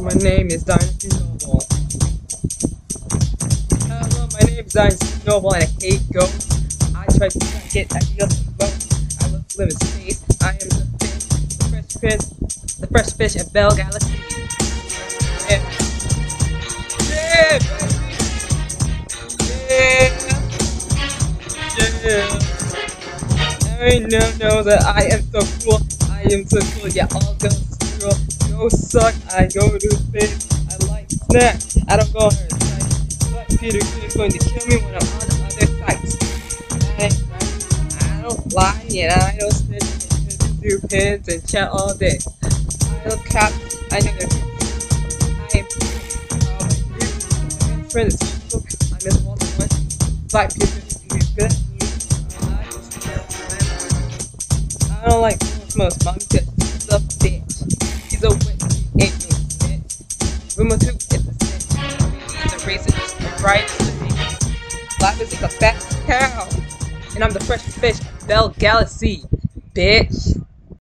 my name is Dynasty Noble. Hello, my name is Dynasty Noble and I hate ghosts. I try to get ideas from ghosts. I love to live in space. I am the fresh fish of Bell Galaxy. Yeah. Yeah, baby. Yeah. I know that I am so cool. I am so cool. Yeah, all ghosts are cool. Ghosts suck. I go to space. I like snacks. I don't go on her site. But Peter Quill is going to kill me when I'm on other sites. I don't lie and I don't snitch. I do pins and chat all day. I love cats. I know they're I am my friend is Facebook. I miss Walter one. Black people is good at me. I don't like most mom because he's a bitch. He's a witch. He ain't no bitch. Rumor 2 is a snitch. He's a racist. The right is the bitch. Life is like a fat cow. And I'm the fresh fish of Bell Galaxy. Bitch.